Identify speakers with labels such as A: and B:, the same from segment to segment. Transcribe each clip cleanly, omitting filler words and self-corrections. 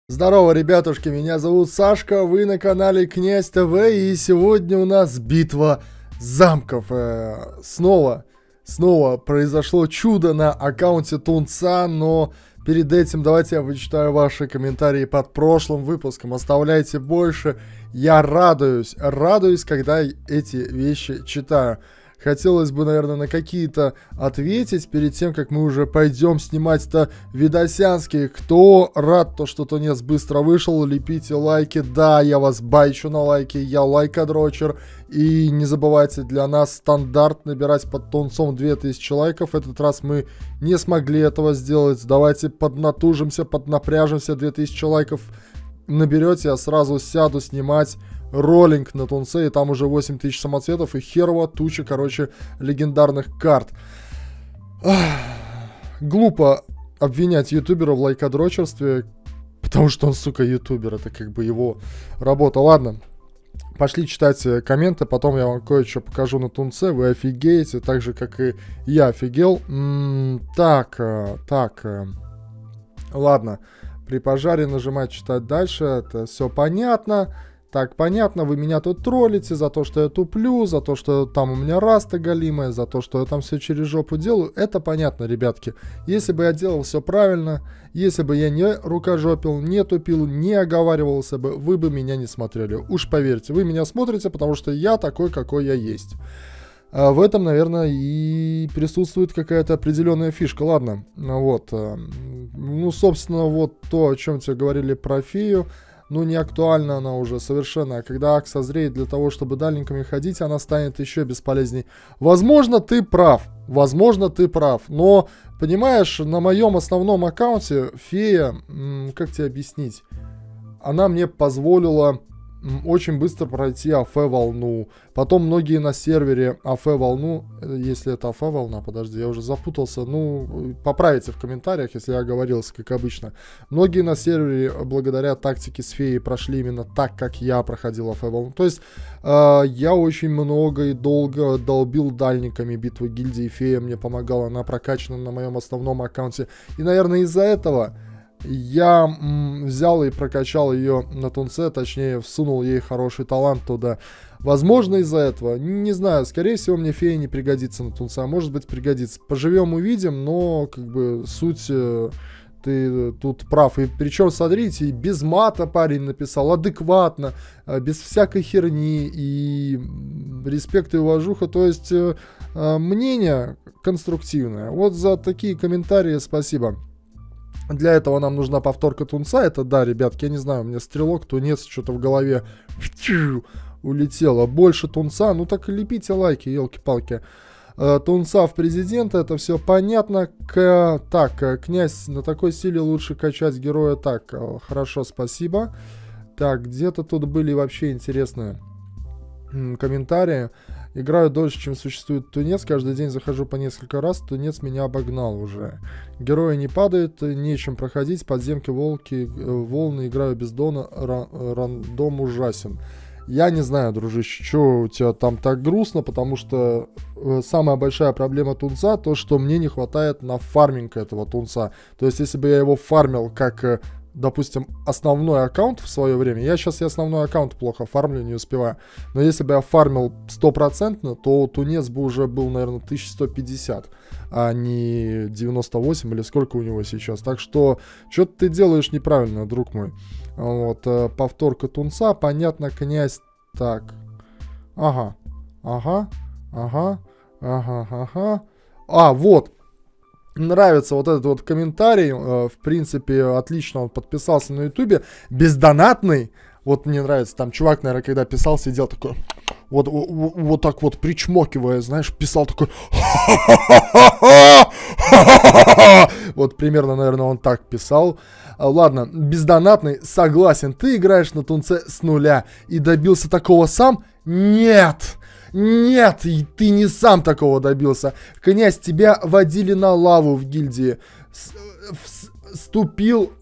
A: Здорово, ребятушки, меня зовут Сашка, вы на канале Князь ТВ, и сегодня у нас битва замков. Снова произошло чудо на аккаунте Тунца, но перед этим давайте я вычитаю ваши комментарии под прошлым выпуском, оставляйте больше. Я радуюсь, когда эти вещи читаю. Хотелось бы, наверное, на какие-то ответить перед тем, как мы уже пойдем снимать-то видосянские. Кто рад, то что Тунец быстро вышел, лепите лайки. Да, я вас байчу на лайки, я лайкодрочер. И не забывайте, для нас стандарт набирать под Тунцом 2000 лайков. В этот раз мы не смогли этого сделать. Давайте поднатужимся, поднапряжемся. 2000 лайков наберете, я сразу сяду снимать роллинг на Тунце, и там уже 8000 самоцветов и херова туча, легендарных карт. Глупо обвинять ютубера в лайкодрочерстве, потому что он, сука, ютубер, это как бы его работа. Ладно, пошли читать комменты, потом я вам кое-что покажу на Тунце, вы офигеете, так же, как и я офигел. Ладно, при пожаре нажимать читать дальше, это все понятно. Так, понятно, вы меня тут троллите за то, что я туплю, за то, что там у меня раста голимая, за то, что я там все через жопу делаю. Это понятно, ребятки. Если бы я делал все правильно, если бы я не рукожопил, не тупил, не оговаривался бы, вы бы меня не смотрели. Уж поверьте, вы меня смотрите, потому что я такой, какой я есть. В этом, наверное, и присутствует какая-то определенная фишка. Ладно, вот. Ну, собственно, вот то, о чем тебе говорили про фею. Ну, не актуальна она уже совершенно. А когда Ак созреет для того, чтобы дальниками ходить, она станет еще бесполезней. Возможно, ты прав. Но, понимаешь, на моем основном аккаунте фея, как тебе объяснить, она мне позволила очень быстро пройти АФ-волну. Потом многие на сервере АФ-волну, если это АФ-волна, подожди, я уже запутался, ну, поправите в комментариях, если я оговорился, как обычно. Многие на сервере благодаря тактике с феей прошли именно так, как я проходил АФ-волну. То есть я очень много и долго долбил дальниками битвы гильдии, фея мне помогала, она прокачана на моем основном аккаунте. И, наверное, из-за этого я взял и прокачал ее на Тунце, точнее, всунул ей хороший талант туда. Возможно, из-за этого, не знаю, скорее всего, мне фея не пригодится на Тунце, а может быть пригодится. Поживем, увидим, но, как бы, суть, ты тут прав. И причем, смотрите, и без мата парень написал, адекватно, без всякой херни, и респект и уважуха, то есть мнение конструктивное. Вот за такие комментарии спасибо. Для этого нам нужна повторка Тунца. Это да, ребятки, я не знаю, у меня стрелок, Тунец, что-то в голове улетело. Больше Тунца, ну так и лепите лайки, елки-палки. Тунца в президента, это все понятно. Так, князь, на такой силе лучше качать героя. Так, хорошо, спасибо. Так, где-то тут были вообще интересные комментарии. Играю дольше, чем существует Тунец. Каждый день захожу по несколько раз. Тунец меня обогнал уже. Герои не падают, нечем проходить. Подземки, волны. Играю без дона. Рандом ужасен. Я не знаю, дружище, что у тебя там так грустно, потому что самая большая проблема Тунца то, что мне не хватает на фарминг этого Тунца. То есть, если бы я его фармил как, допустим, основной аккаунт в свое время, я сейчас и основной аккаунт плохо фармлю, не успеваю, но если бы я фармил 100%, то Тунец бы уже был, наверное, 1150, а не 98 или сколько у него сейчас. Так что, что-то ты делаешь неправильно, друг мой. Вот, повторка Тунца, понятно, князь, так, ага, вот. Нравится вот этот вот комментарий, в принципе, отлично, он подписался на ютубе, бездонатный, вот мне нравится, там чувак, наверное, когда писал, сидел такой, вот так вот причмокивая, знаешь, писал такой, вот примерно, наверное, он так писал. Ладно, бездонатный, согласен, ты играешь на Тунце с нуля и добился такого сам? Нет! Нет, ты не сам такого добился. Князь, тебя водили на лаву в гильдии. Вступил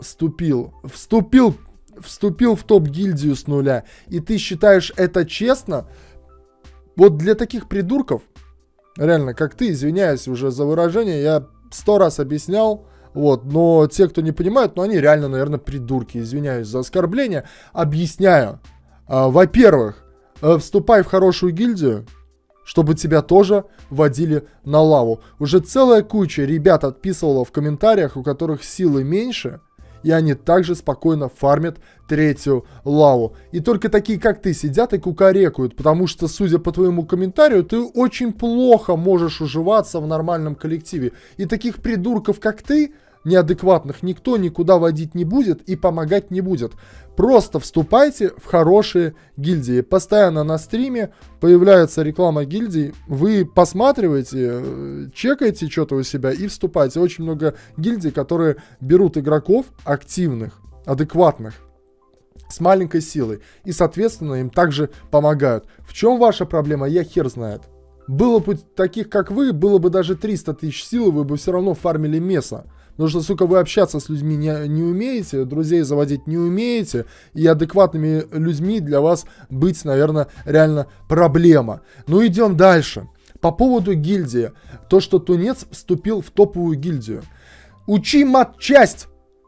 A: в топ-гильдию с нуля. И ты считаешь это честно? Вот для таких придурков, реально, как ты, извиняюсь уже за выражение, я 100 раз объяснял, Вот, но те, кто не понимают, ну, они реально, наверное, придурки. Извиняюсь за оскорбление. Объясняю. Во-первых, вступай в хорошую гильдию, чтобы тебя тоже водили на лаву. Уже целая куча ребят отписывала в комментариях, у которых силы меньше, и они также спокойно фармят третью лаву. И только такие, как ты, сидят и кукарекают, потому что, судя по твоему комментарию, ты очень плохо можешь уживаться в нормальном коллективе. И таких придурков, как ты, неадекватных, никто никуда водить не будет и помогать не будет. Просто вступайте в хорошие гильдии. Постоянно на стриме появляется реклама гильдий. Вы посматриваете, чекаете что-то у себя и вступайте. Очень много гильдий, которые берут игроков активных, адекватных, с маленькой силой. И, соответственно, им также помогают. В чем ваша проблема, я хер знает. Было бы таких, как вы, было бы даже 300 тысяч сил, вы бы все равно фармили меса. Потому что, сука, вы общаться с людьми не умеете, друзей заводить не умеете, и адекватными людьми для вас быть, наверное, реально проблема. Ну, идем дальше. По поводу гильдии. То, что Тунец вступил в топовую гильдию. Учи матчасть!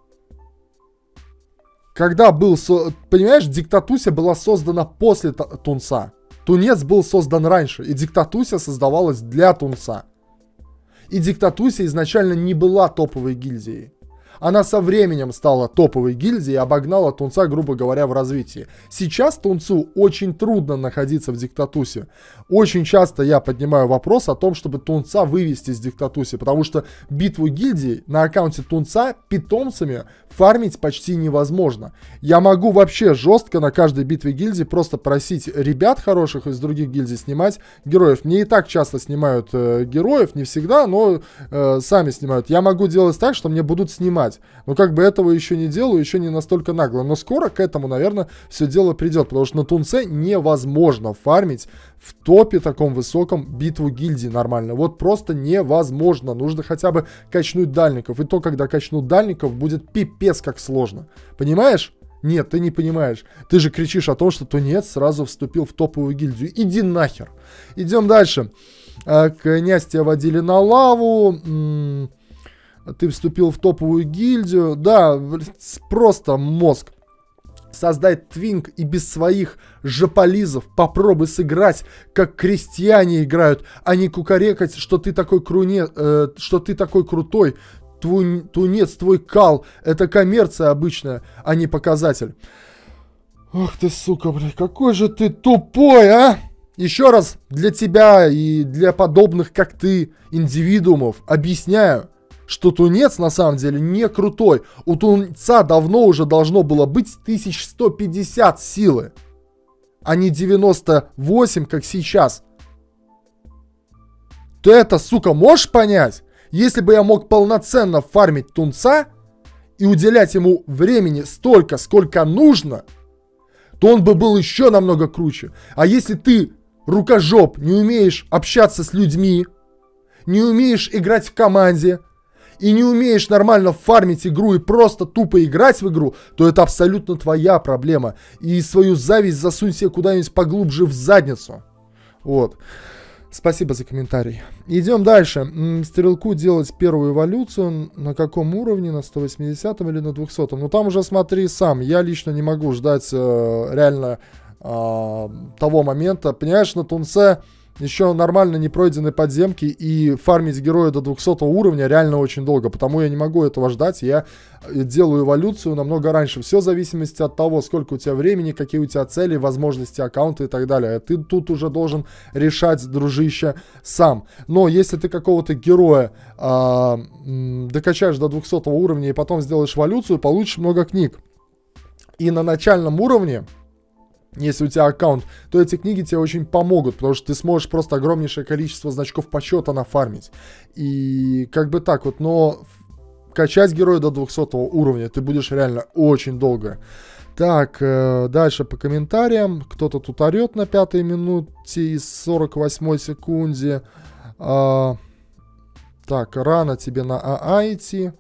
A: Когда был, понимаешь, Диктатуся была создана после Тунца. Тунец был создан раньше, и Диктатуся создавалась для Тунца. И Диктатуся изначально не была топовой гильдией. Она со временем стала топовой гильдией и обогнала Тунца, грубо говоря, в развитии. Сейчас Тунцу очень трудно находиться в Диктатусе. Очень часто я поднимаю вопрос о том, чтобы Тунца вывести из Диктатуси, потому что битву гильдии на аккаунте Тунца питомцами фармить почти невозможно. Я могу вообще жестко на каждой битве гильдии просто просить ребят хороших из других гильдий снимать героев. Мне и так часто снимают героев, не всегда, но сами снимают. Я могу делать так, что мне будут снимать. Но как бы этого еще не делаю, еще не настолько нагло. Но скоро к этому, наверное, все дело придет. Потому что на Тунце невозможно фармить в топе таком высоком битву гильдии нормально. Вот просто невозможно. Нужно хотя бы качнуть дальников. И то, когда качнут дальников, будет пипец как сложно. Понимаешь? Нет, ты не понимаешь. Ты же кричишь о том, что Тунец сразу вступил в топовую гильдию. Иди нахер. Идем дальше. Князь тебя водили на лаву. Ты вступил в топовую гильдию. Да, просто мозг. Создай твинк и без своих жополизов попробуй сыграть, как крестьяне играют, а не кукарекать, что ты такой что ты такой крутой. Тунец, твой кал, это коммерция обычная, а не показатель. Ох ты, сука, блядь, какой же ты тупой, а! Еще раз для тебя и для подобных, как ты, индивидуумов, объясняю, что Тунец на самом деле не крутой. У Тунца давно уже должно было быть 1150 силы, а не 98, как сейчас. Ты это, сука, можешь понять? Если бы я мог полноценно фармить Тунца и уделять ему времени столько, сколько нужно, то он бы был еще намного круче. А если ты, рукожоп, не умеешь общаться с людьми, не умеешь играть в команде, и не умеешь нормально фармить игру и просто тупо играть в игру, то это абсолютно твоя проблема. И свою зависть засунь себе куда-нибудь поглубже в задницу. Вот. Спасибо за комментарий. Идем дальше. Стрелку делать первую эволюцию. На каком уровне? На 180 или на 200? Ну там уже смотри сам. Я лично не могу ждать реально того момента. Понимаешь, на Тунце еще нормально не пройдены подземки, и фармить героя до 200 уровня реально очень долго, потому я не могу этого ждать, я делаю эволюцию намного раньше. Все в зависимости от того, сколько у тебя времени, какие у тебя цели, возможности аккаунта и так далее. Ты тут уже должен решать, дружище, сам. Но если ты какого-то героя докачаешь до 200 уровня и потом сделаешь эволюцию, получишь много книг. И на начальном уровне, если у тебя аккаунт, то эти книги тебе очень помогут, потому что ты сможешь просто огромнейшее количество значков почета нафармить. И как бы так вот, но качать героя до 200 уровня ты будешь реально очень долго. Так, дальше по комментариям. Кто-то тут орет на 5-й минуте и 48-й секунде. Так, рано тебе на АА идти.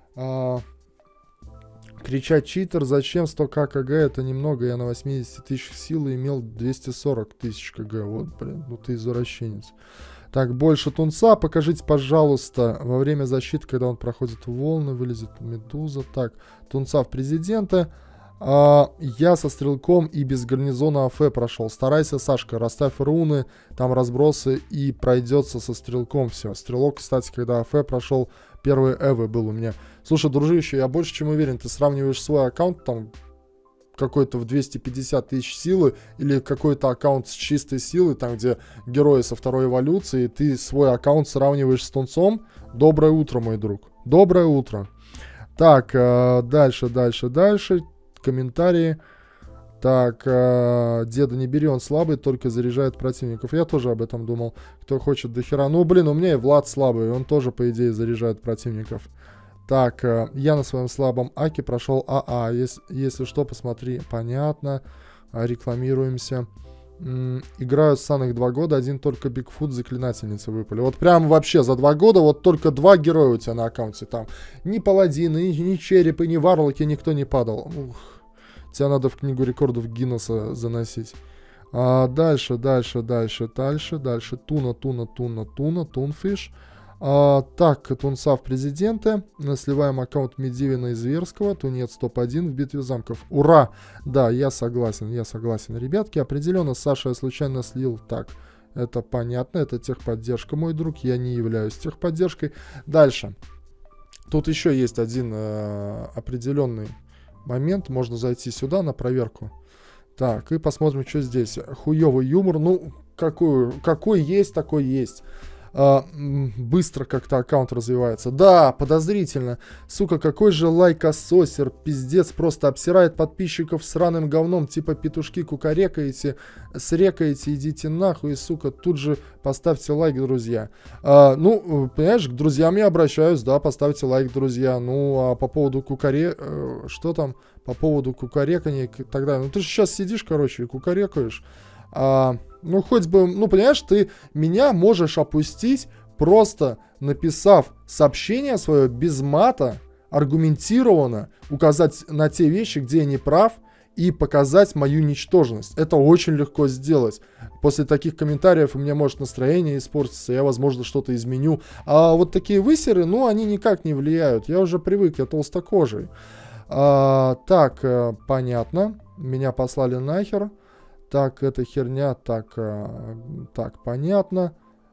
A: Кричать читер, зачем 100к КГ, это немного, я на 80 тысяч силы имел 240 тысяч КГ, вот, блин, ну ты извращенец. Так, больше тунца. Покажите, пожалуйста, во время защиты, когда он проходит волны, вылезет медуза. Так, тунца в президенты. Я со стрелком и без гарнизона АФ прошел. Старайся, Сашка, расставь руны, там разбросы и пройдется со стрелком все. Стрелок, кстати, когда АФ прошел, первый Эвы был у меня. Слушай, дружище, я больше чем уверен, ты сравниваешь свой аккаунт там какой-то в 250 тысяч силы или какой-то аккаунт с чистой силой, там где герои со второй эволюции, и ты свой аккаунт сравниваешь с тунцом. Доброе утро, мой друг. Доброе утро. Так, дальше. Комментарии. Так, деда не бери, он слабый, только заряжает противников. Я тоже об этом думал. Кто хочет дохера. Ну, блин, у меня и Влад слабый, он тоже, по идее, заряжает противников. Так, я на своем слабом аке прошел АА. Если что, посмотри. Понятно. Рекламируемся. Играю с Саных 2 года, один только Бигфут заклинательницы выпали. Вот прям вообще за 2 года вот только 2 героя у тебя на аккаунте там. Ни паладины, ни черепы, ни варлоки никто не падал. Ух, тебя надо в книгу рекордов Гиннесса заносить. Дальше. Тунфиш. Так, тунца в президенты. Сливаем аккаунт Медивина и Зверского. Тунец топ-1 в битве замков. Ура! Да, я согласен, ребятки. Определенно, Саша я случайно слил. Так, это понятно, это техподдержка, мой друг. Я не являюсь техподдержкой. Дальше. Тут еще есть один определенный момент. Можно зайти сюда на проверку. Так, и посмотрим, что здесь. Хуёвый юмор. Ну, какой есть, такой есть. Быстро как-то аккаунт развивается. Да, подозрительно. Сука, какой же лайкососер. Пиздец, просто обсирает подписчиков сраным говном. Типа петушки кукарекаете, срекаете, идите нахуй. Сука, тут же поставьте лайк, друзья. Ну, понимаешь, к друзьям я обращаюсь, да, поставьте лайк, друзья. Ну, а по поводу что там? По поводу кукарекания и так далее. Ну, ты же сейчас сидишь, короче, и кукарекаешь. Ну, хоть бы, ну, понимаешь, ты меня можешь опустить, просто написав сообщение свое без мата, аргументированно, указать на те вещи, где я не прав, и показать мою ничтожность. Это очень легко сделать. После таких комментариев у меня может настроение испортиться, я, возможно, что-то изменю. А вот такие высеры, ну, они никак не влияют. Я уже привык, я толстокожий. Так, понятно. Меня послали нахер. Так, это херня, так, понятно,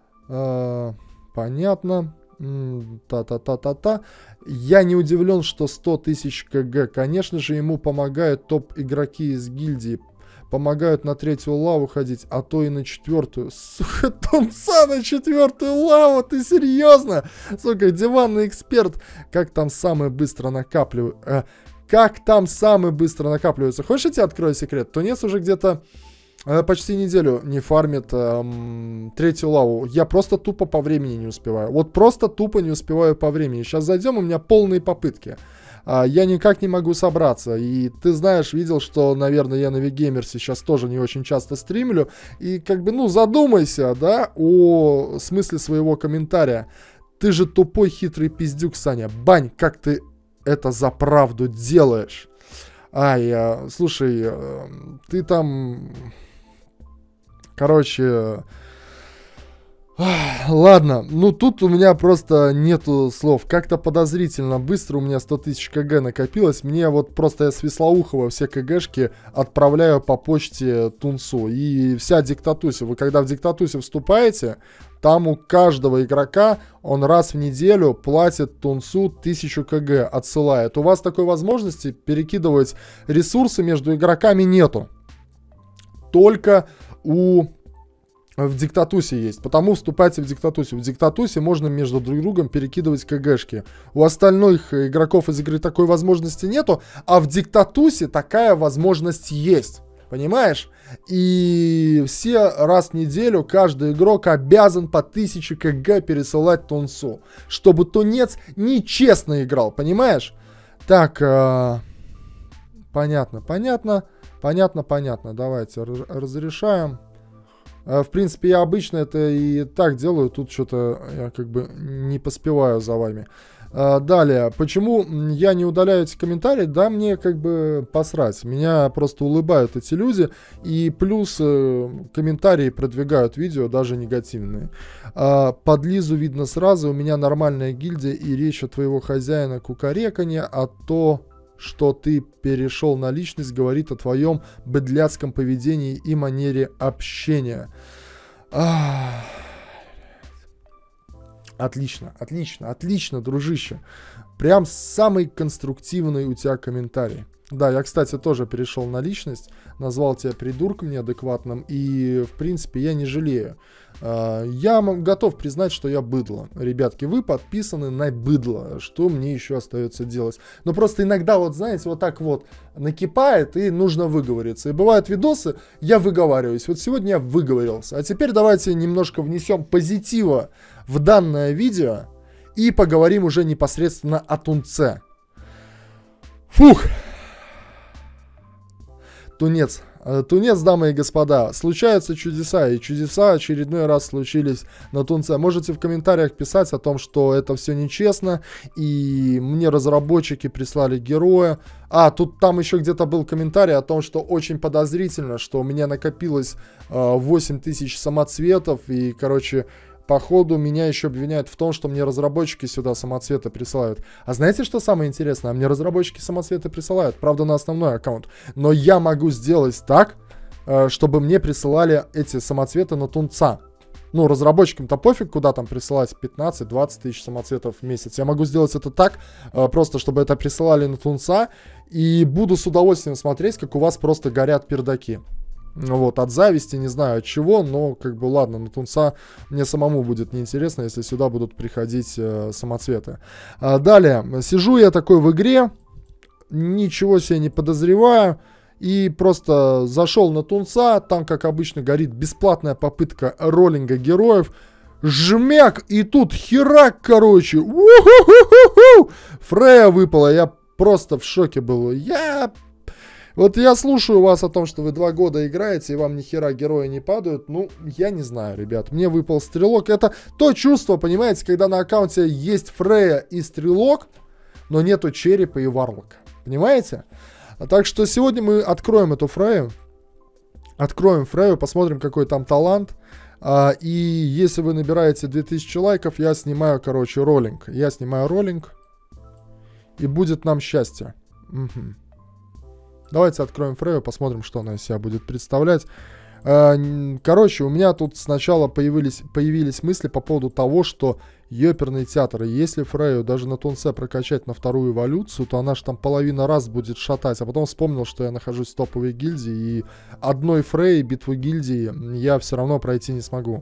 A: понятно, та-та-та-та-та. Я не удивлен, что 100 тысяч КГ. Конечно же, ему помогают топ-игроки из гильдии. Помогают на 3-ю лаву ходить, а то и на 4-ю. Сука, тунца на 4-ю лаву, ты серьезно? Сука, диванный эксперт. Как там самое быстро накапливают? Как там самые быстро накапливаются? Хочешь, я тебе открою секрет? Тунец уже где-то почти неделю не фармит 3-ю лаву. Я просто тупо по времени не успеваю. Вот просто тупо не успеваю по времени. Сейчас зайдем, у меня полные попытки. Я никак не могу собраться. И ты знаешь, видел, что, наверное, я на Вигеймер сейчас тоже не очень часто стримлю. И как бы, ну, задумайся, да, о смысле своего комментария. Ты же тупой хитрый пиздюк, Саня. Бань, как ты это за правду делаешь? Слушай, ты там... Короче... Ладно, ну тут у меня просто нету слов. Как-то подозрительно быстро у меня 100 тысяч КГ накопилось. Мне вот просто я с Веслоухова все КГшки отправляю по почте Тунцу. И вся Диктатуся. Вы когда в Диктатусе вступаете, там у каждого игрока он раз в неделю платит Тунцу 1000 КГ, отсылает. У вас такой возможности перекидывать ресурсы между игроками нету. Только в Диктатусе есть. Потому вступайте в Диктатусе. В Диктатусе можно между друг другом перекидывать КГшки. У остальных игроков из игры такой возможности нету, а в Диктатусе такая возможность есть. Понимаешь? И все раз в неделю каждый игрок обязан по 1000 КГ пересылать Тунцу, чтобы Тунец нечестно играл. Понимаешь? Так, понятно. Давайте разрешаем. В принципе, я обычно это и так делаю. Тут что-то я как бы не поспеваю за вами. Далее, почему я не удаляю эти комментарии? Да, мне как бы посрать. Меня просто улыбают эти люди. И плюс комментарии продвигают видео, даже негативные. Под Лизу видно сразу, у меня нормальная гильдия и речь о твоего хозяина кукареканье, а то, что ты перешел на личность, говорит о твоем быдляцком поведении и манере общения. Отлично, отлично, отлично, дружище. Прям самый конструктивный у тебя комментарий. Да, я, кстати, тоже перешел на личность, назвал тебя придурком неадекватным, и, в принципе, я не жалею. Я готов признать, что я быдло. Ребятки, вы подписаны на быдло. Что мне еще остается делать? Но просто иногда, вот знаете, вот так вот накипает, и нужно выговориться. И бывают видосы, я выговариваюсь. Вот сегодня я выговорился. А теперь давайте немножко внесем позитива в данное видео и поговорим уже непосредственно о тунце. Фух! Тунец. Тунец, дамы и господа. Случаются чудеса, и чудеса очередной раз случились на тунце. Можете в комментариях писать о том, что это все нечестно, и мне разработчики прислали героя. Тут там еще где-то был комментарий о том, что очень подозрительно, что у меня накопилось 8000 самоцветов, и, короче, походу, меня еще обвиняют в том, что мне разработчики сюда самоцветы присылают. А знаете, что самое интересное? Мне разработчики самоцветы присылают, правда, на основной аккаунт. Но я могу сделать так, чтобы мне присылали эти самоцветы на тунца. Ну, разработчикам-то пофиг, куда там присылать 15-20 тысяч самоцветов в месяц. Я могу сделать это так, просто чтобы это присылали на тунца. И буду с удовольствием смотреть, как у вас просто горят пердаки. Вот, от зависти, не знаю от чего, но как бы ладно, на тунца мне самому будет неинтересно, если сюда будут приходить самоцветы. Далее, сижу я такой в игре, ничего себе не подозреваю, и просто зашел на тунца, там, как обычно, горит бесплатная попытка роллинга героев, жмяк, и тут херак, короче, Фрея выпала, я просто в шоке был, Вот я слушаю вас о том, что вы 2 года играете, и вам ни хера герои не падают. Ну, я не знаю, ребят. Мне выпал стрелок. Это то чувство, понимаете, когда на аккаунте есть Фрея и стрелок, но нету черепа и варлока. Понимаете? Так что сегодня мы откроем эту Фрею. Откроем Фрею, посмотрим, какой там талант. И если вы набираете 2000 лайков, я снимаю, короче, роллинг. Я снимаю роллинг. И будет нам счастье. Угу. Давайте откроем Фрею, посмотрим, что она из себя будет представлять. Короче, у меня тут сначала появились мысли по поводу того, что ёперный театр, если Фрею даже на тунце прокачать на 2-ю эволюцию, то она же там половина раз будет шатать. А потом вспомнил, что я нахожусь в топовой гильдии, и одной Фреи битву гильдии я все равно пройти не смогу.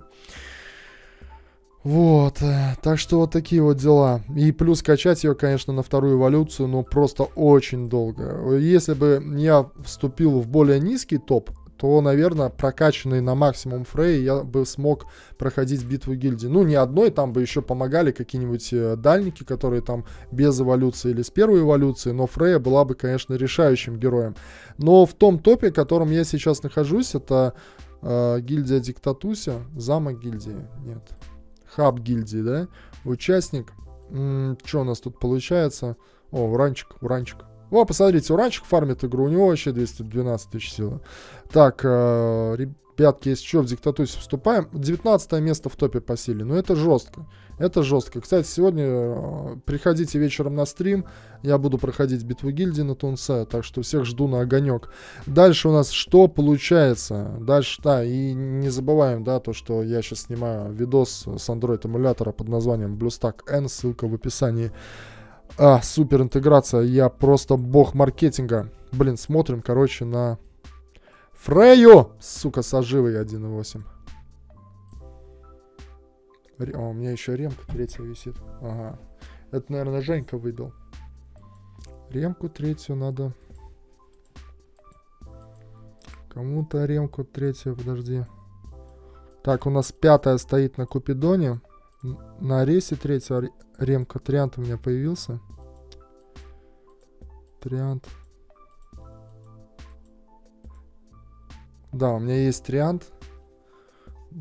A: Вот, так что вот такие вот дела. И плюс качать ее, конечно, на 2-ю эволюцию, но просто очень долго. Если бы я вступил в более низкий топ, то, наверное, прокачанный на максимум Фрей я бы смог проходить битву гильдии. Ну, не одной, там бы еще помогали какие-нибудь дальники, которые там без эволюции или с 1-й эволюции, но Фрея была бы, конечно, решающим героем. Но в том топе, в котором я сейчас нахожусь, это гильдия Диктатуся, замок гильдии, нет. Хаб гильдии, да? Участник. Что у нас тут получается? О, уранчик. О, посмотрите, уранчик фармит игру. У него вообще 212 тысяч силы. Так, ребятки, если что, в Диктатусе вступаем. 19 место в топе по силе. Ну, это жестко. Это жестко. Кстати, сегодня приходите вечером на стрим. Я буду проходить битву гильдии на тунце. Так что всех жду на огонек. Дальше у нас что получается? Дальше, да, и не забываем, да, то, что я сейчас снимаю видос с Android эмулятора под названием BlueStack N. Ссылка в описании. Супер интеграция. Я просто бог маркетинга. Блин, смотрим, короче, на Фрею. Сука, с оживой 1.8. У меня еще ремка 3 висит. Ага. Это, наверное, Женька выбил. Ремку 3 надо. Кому-то ремку 3, подожди. Так, у нас 5 стоит на Купидоне. На рейсе 3 ремка. Триант у меня появился. Триант. Да, у меня есть триант.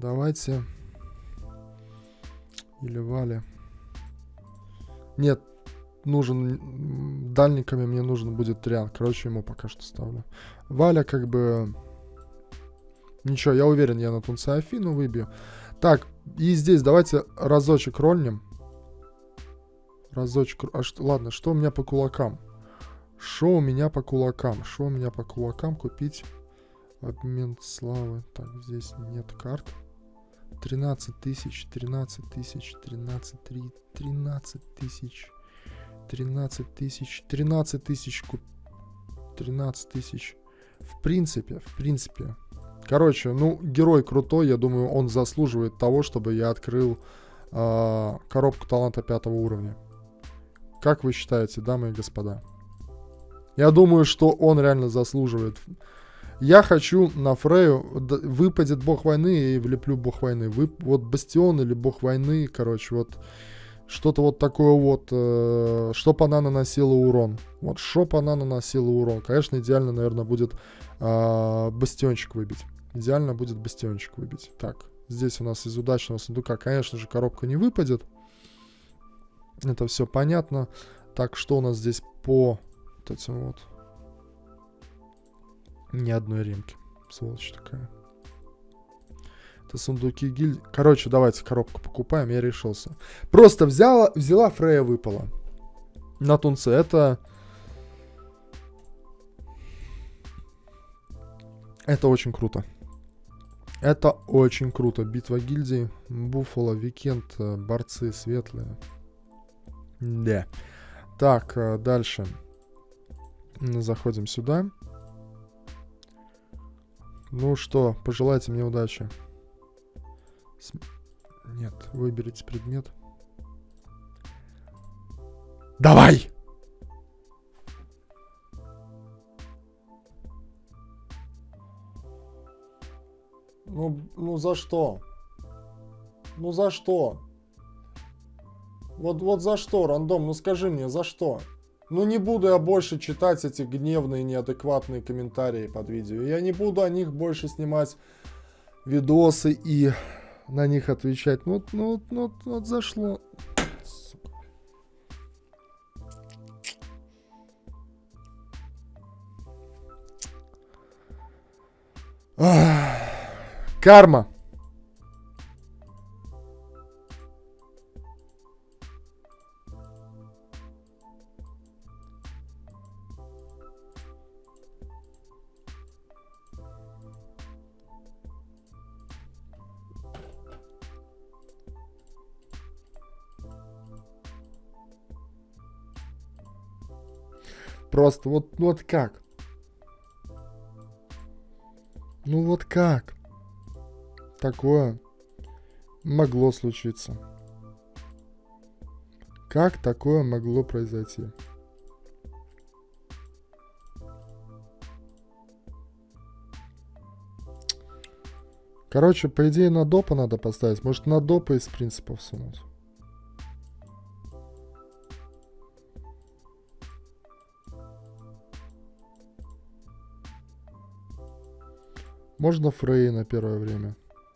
A: Давайте. Или Валя. Нет, нужен дальниками, мне нужен будет Триан. Короче, ему пока что ставлю. Валя как бы... Ничего, я уверен, я на тунце Афину выбью. Так, и здесь давайте разочек рольнем. Разочек... Ладно, что у меня по кулакам? Что у меня по кулакам? Что у меня по кулакам купить? Обмен славы. Так, здесь нет карт. 13 тысяч, 13 тысяч, 13 тысяч, 13 тысяч, 13 тысяч, 13 тысяч, 13 тысяч. В принципе. Короче, ну, герой крутой, я думаю, он заслуживает того, чтобы я открыл коробку таланта 5 уровня. Как вы считаете, дамы и господа? Я думаю, что он реально заслуживает. Я хочу на Фрею, выпадет бог войны, и влеплю бог войны. Вот бастион или бог войны, короче, вот что-то вот такое вот, чтоб она наносила урон. Вот, чтоб она наносила урон. Конечно, идеально, наверное, будет бастиончик выбить. Идеально будет бастиончик выбить. Так, здесь у нас из удачного сундука, конечно же, коробка не выпадет. Это все понятно. Так, что у нас здесь по вот этим вот? Ни одной ремки. Сволочь такая. Это сундуки гильдии. Короче, давайте коробку покупаем. Я решился. Просто взяла Фрея, выпала. На тунце. Это очень круто. Это очень круто. Битва гильдии. Буффало, Викенд, борцы светлые. Да. Так, дальше. Заходим сюда. Ну что, пожелайте мне удачи. Нет, выберите предмет. Давай! Ну за что? Ну за что? Вот за что, рандом? Ну скажи мне, за что? Ну не буду я больше читать эти гневные, неадекватные комментарии под видео. Я не буду о них больше снимать видосы и на них отвечать. Вот зашло. Карма. Просто вот как? Ну вот как? Такое могло случиться. Как такое могло произойти? Короче, по идее на допа надо поставить. Может на допа из принципов сунуть. Можно Фрей на первое время.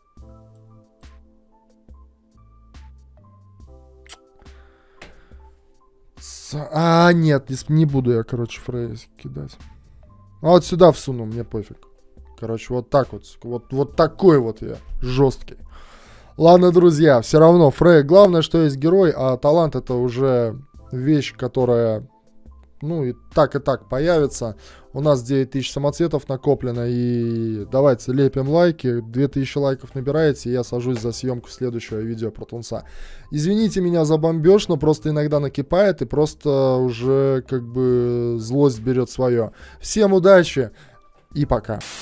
A: Нет, не буду я, короче, Фрей кидать. А вот сюда всуну, мне пофиг. Короче, вот так вот. Вот такой вот я, жесткий. Ладно, друзья, все равно Фрей, главное, что есть герой, а талант это уже вещь, которая... Ну и так появится. У нас 9000 самоцветов накоплено. И давайте лепим лайки. 2000 лайков набираете, и я сажусь за съемку следующего видео про тунца. Извините меня за бомбеж, но просто иногда накипает. И просто уже как бы злость берет свое. Всем удачи и пока.